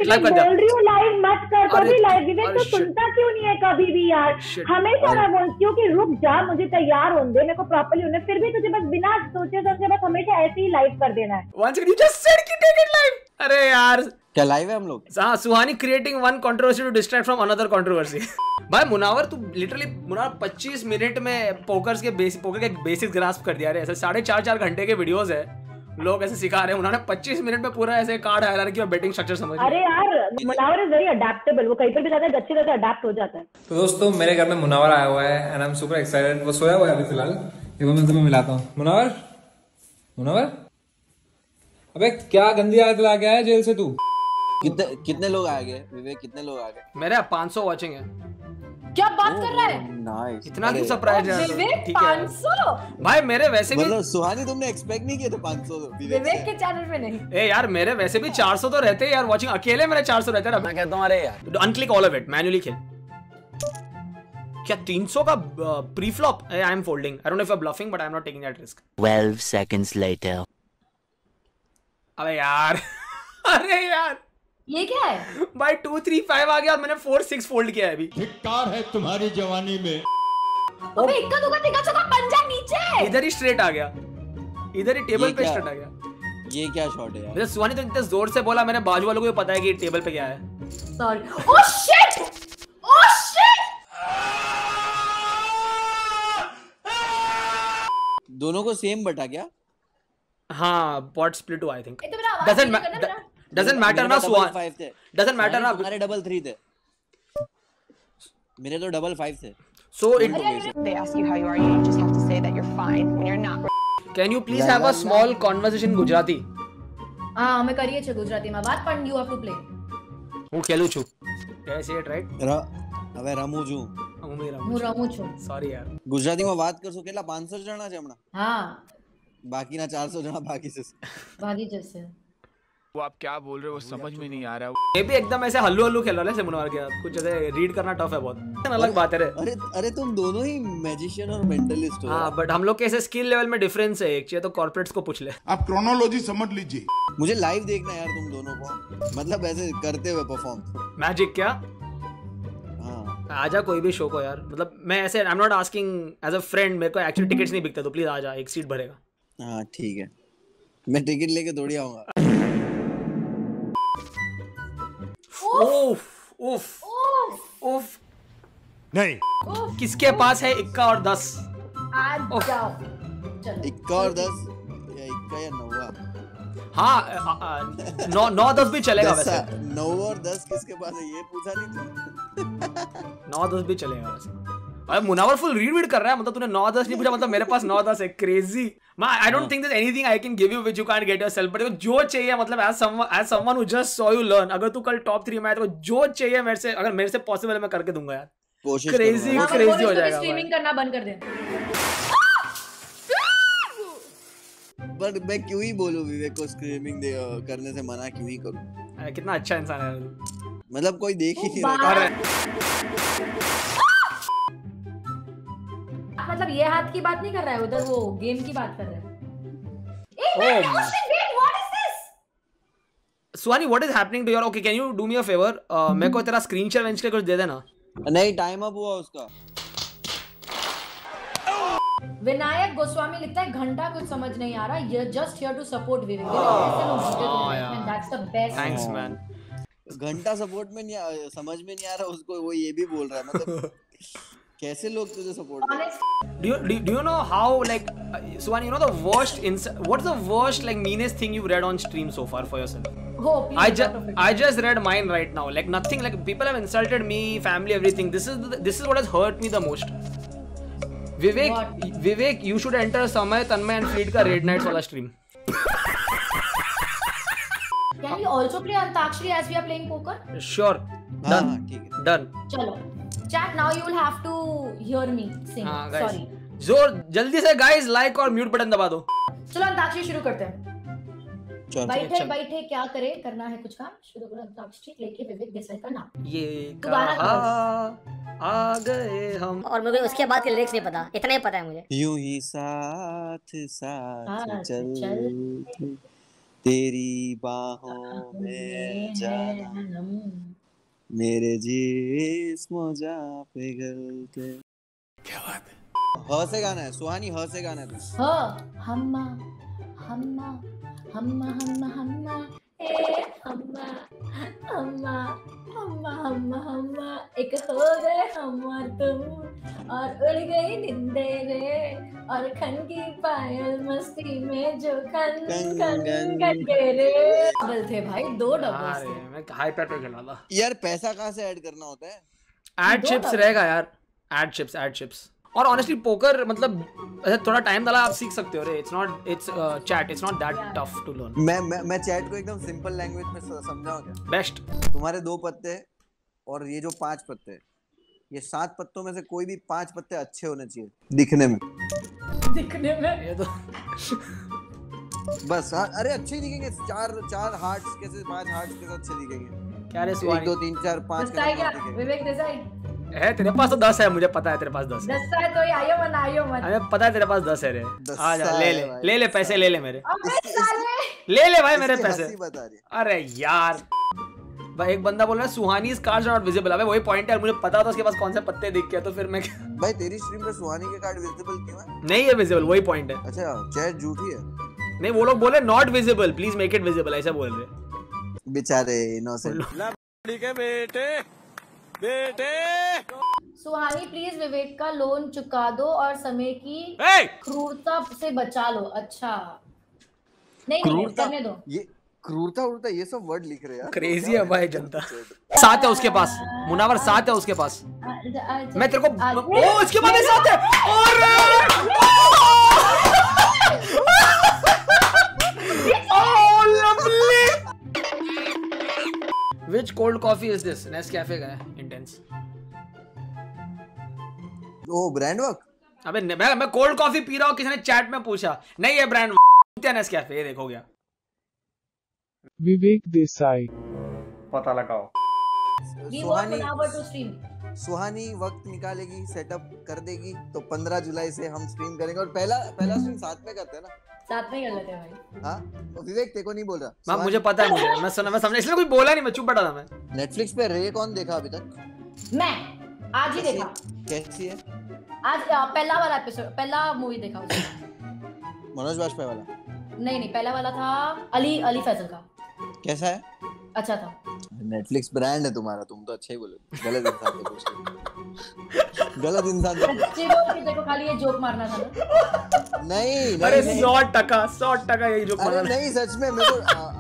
Live कर बोल रही हूँ लाइव मत कर, तो भी लाइव विवेक तो shit. सुनता क्यों नहीं है कभी भी यार? Shit. हमेशा मैं बोलती हूँ कि रुक जा, मुझे तैयार होने दे, मेरे को प्रॉपर्ली होने, फिर भी तुझे बस बिना सोचे समझे बस हमेशा ऐसे ही लाइव कर देना है। Once again, you just said कि take it live. अरे यार क्या लाइव है हम लोग? हाँ, Suhani creating one controversy to distract from another controversy. भाई मुनावर तू लिटरली मुनावर 25 मिनट में पोकर के बेसिक ग्रास्प कर दिया रे। ऐसे 4.5 घंटे के वीडियोस है, लोग ऐसे सिखा रहे हैं, उन्होंने 25 मिनट में पूरा ऐसे कार्ड हायर की बेटिंग स्ट्रक्चर समझ लिया। अरे यार मुनावर इज वेरी अडेप्टेबल, वो कहीं पर भी जाता है अच्छी तरह से अडेप्ट हो जाता है। तो दोस्तों मेरे घर में मुनावर आया हुआ है and I am super excited. वो सोया हुआ है अभी फिलहाल, देखो मैं तुम्हें मिलाता हूँ। मुनावर, मुनावर, अबे क्या गंदी आदत ला के आया जेल से तू? कितने लोग आ गए विवेक? कितने लोग आ गए? मेरे 500 वाचिंग है। क्या बात कर रहा है? नाइस। इतना क्यों सरप्राइज है? विवेक ठीक है 500? भाई मेरे वैसे भी मतलब सुहानी तुमने एक्सपेक्ट नहीं किया था 500 विवेक के चैनल पे नहीं। ए यार मेरे वैसे भी 400 तो रहते हैं यार वाचिंग, अकेले मेरे 400 रहते हैं। मैं कहता हूँ अरे यार unclick all of it, manually खेल। क्या 300 का pre flop? I am folding, I don't know if you are bluffing but I am not taking that risk. 12 seconds later. अबे यार अरे यार ये क्या है भाई 2 3 5 आ गया और मैंने 4 6 फोल्ड किया है अभी। धिक्कार है तुम्हारी जवानी में। अबे इक्का दुक्का तिक्का चौका पंजा नीचे, इधर ही स्ट्रेट आ गया, इधर ही टेबल पे स्ट्रेट आ गया। ये क्या शॉट है यार? मुझे सुहानी तो इतने जोर से बोला, मेरे बाजू वालों को भी पता है कि टेबल पे क्या है। Sorry. Oh shit, oh shit. दोनों को सेम बटा क्या? हाँ पॉट स्प्लिट हुआ आई थिंक। ये तो मेरा आवाज नहीं करना मेरा। डजंट मैटर ना सुहान, डजंट मैटर ना। तुम्हारे डबल 3 थे, मेरे तो डबल 5 थे। So it They ask you how you are, you just have to say that you're fine when you're not. Can you please have a small conversation Gujarati? हां અમે કરીએ છે ગુજરાતીમાં વાત, પણ you have to play. હું ખેલું છું, कैसे इट राइट? હવે રમું છું, હું રમું છું। सॉरी यार ગુજરાતીમાં વાત કરશો કેટલા 500 જણા છે હમણાં? હા બાકીના 400 જણા બાકી છે, भागी जैसे। वो आप क्या बोल रहे हो, वो समझ में नहीं आ रहा। ये भी एकदम ऐसे हल्लू हल्लू खेल रहा है मुनवर के साथ, कुछ ऐसे रीड करना टफ है बहुत, अलग बात है रे। अरे अरे तुम दोनों ही मैजिशियन और मेंटलिस्ट हो। हाँ बट हम लोग के ऐसे स्किल लेवल में डिफरेंस है, एक चाहिए तो कॉर्पोरेट्स को पूछ ले। आप क्रोनोलॉजी समझ लीजिए। मुझे लाइव देखना यार तुम दोनों को, मतलब ऐसे करते हुए परफॉर्म। मैजिक क्या? हाँ आजा कोई भी शो को यार, मतलब मैं ऐसे I am not asking as a friend, मेरे को एक्चुअली टिकट्स नहीं बिकते, तो प्लीज आजा, एक सीट भरेगा। हाँ ठीक है, मैं टिकट लेके थोड़ी आऊंगा। उफ उफ उफ नहीं किसके पास है इक्का और 10? आ जाओ चलो। इक्का और 10 या इक्का या नौवा? हाँ 9 10 भी चलेगा वैसे। 9 और 10 किसके पास है ये पूछा नहीं तू? 9 10 भी चलेगा वैसे। अरे मुनावर फुल रीड कर रहा है, मतलब तूने 9 10 नहीं पूछा, मतलब मेरे पास 9 10 है। Crazy. I don't think there anything I can give you which you can't get yourself, but जो चाहिए, मतलब as someone who just saw you learn, अगर तू कल टॉप 3 में आया तो जो चाहिए मेरे से, अगर मेरे से पॉसिबल है मैं करके दूंगा यार। कोशिश क्रेजी करूंगा। क्रेजी हो जाएगा। स्ट्रीमिंग करना बंद कर दे। पर मैं क्यों ही बोलूं विवेक को स्क्रीमिंग करने से मना क्यों ही करूं? अरे कितना अच्छा इंसान है तू। मतलब कोई देख ही नहीं रहा। मतलब ये हाथ की बात नहीं कर रहा है, उधर वो गेम की बात कर रहा है। Suhani what is happening to your, okay can you do me a favour, मेरे को तेरा स्क्रीन शेयर वेंच के कुछ दे देना। नहीं टाइम अप हुआ उसका। विनायक गोस्वामी लिखता है घंटा कुछ समझ नहीं आ रहा, ये just here to support Vivek. That's the best. Thanks man. घंटा सपोर्ट में नहीं समझ में नहीं आ रहा उसको, वो ये भी बोल रहा है, मतलब कैसे लोग तुझे सपोर्ट करते? Do you know how like Suhan, you know the worst what's the worst like meanest thing you've read on stream so far for yourself? Oh, I just read mine right now, like nothing, like people have insulted me, family, everything. This is what has hurt me the most. Vivek you should enter Samay, Tanmay and Fleet ka Raid Nights wala stream. Can we also play Antakshari as we are playing poker? Sure. Done. ठीक है Done. चलो chat, now you will have to hear me sing. Sorry. जोर जल्दी से guys like और mute button दबा दो। चलो अंताक्षरी शुरू करते हैं। बैठे बैठे क्या करे, करना है कुछ काम, शुरू करो अंताक्षरी लेके विवेक देसाई का नाम। ये कहा आ गए हम। और मुझे उसके बाद के लिरिक्स नहीं पता, इतना ही पता है मुझे। यूं ही साथ साथ चल तेरी बाहों में जाना मेरे जिस्म जा पिघलते। क्या बात है। ह से गाना है सुहानी, ह से गाना है तू। हम्मा हम्मा हम्मा हम्मा हम्मा ए हम्मा हम्मा हम्मा हम्मा हम्मा एक हो गए हम और तुम और उड़ गई नींदे रे और खन की पायल मस्ती में जो खन खन खन के रे। डबल थे भाई, 2 डबल्स थे। मैं हाई पैट पे खेला था यार पैसा कहाँ से ऐड करना होता है? एड चिप्स रहेगा यार, एड चिप्स। और ऑनेस्टली पोकर मतलब थोड़ा टाइम डाला आप सीख सकते हो रे। It's chat, it's not that tough to learn. मैं चैट को एकदम सिंपल लैंग्वेज में समझाऊं क्या? बेस्ट। तुम्हारे 2 पत्ते और ये जो 5 पत्ते, ये 7 पत्तों में से कोई भी 5 पत्ते अच्छे होने चाहिए दिखने में। ये तो बस अरे अच्छे ही दिखेंगे। 4 हार्ट्स कैसे 5 हार्ट्स कैसे अच्छे दिखेंगे? क्या रे 1 2 3 4 5 विवेक देसाई है तेरे पास तो 10 है, मुझे पता है तेरे पास 10 है। 10 है तो आयो मन हमें पता है तेरे पास 10 है रे। आ जा ले पैसे ले ले मेरे। अबे साले ले भाई मेरे पैसे। बता रही। अरे यार भाई एक बंदा बोल रहा है Suhani's cards are not visible. अबे वही पॉइंट है, मुझे पता था उसके पास कौन से पत्ते दिख गए तो फिर मैं भाई तेरी स्ट्रीम पे सुहानी के कार्ड विजिबल क्यों है? नहीं है विजिबल, वही पॉइंट है। अच्छा चैट झूठी है। नहीं वो लोग बोले not visible, please make it visible, ऐसा बोल रहे बेचारे इनोसेंट। ठीक है बेटे सुहानी प्लीज विवेक का लोन चुका दो और समय की क्रूरता से बचा लो। अच्छा नहीं करने दो। ये क्रूरता उड़ता ये सब वर्ड लिख रहे यार। क्रेजी है भाई जनता। 7 है उसके पास, मुनावर 7 है उसके पास। मैं तेरे को ओ उसके बाद 7 है। Which cold coffee is this? Nescafe का है, intense। ओ ब्रांड वर्क। अबे मैं कोल्ड कॉफी पी रहा हूँ, किसी ने चैट में पूछा। नहीं है ब्रांड नेस्कैफे, ये देखो गया। विवेक देसाई पता लगाओ। सुहानी वक्त निकालेगी, सेटअप कर देगी तो 15 जुलाई से हम स्ट्रीम करेंगे और पहला स्ट्रीम साथ में करते हैं ना? साथ में कर लेते हैं भाई। हाँ तो विवेक तेरे को नहीं बोल रहा। मुझे पता है, मैं समझा इसलिए कोई बोला नहीं, मैं चुप बैठा था। मैं नेटफ्लिक्स पे रे कौन देखा अभी तक? मैं आज ही देखा। कैसी है? आज पहला वाला एपिसोड, पहला मूवी देखा उसका। मनोज वाजपेयी वाला? नहीं पहला वाला था अली फैजल का। कैसा है? अच्छा था। नेटफ्लिक्स ब्रांड है तुम्हारा, तुम तो अच्छे ही बोले। गलत इंसान थे कुछ। गलत इंसान थे। देखो खाली ये जोक मारना था ना। नहीं अरे 100% यही जोक मारना। नहीं सच में मेरे को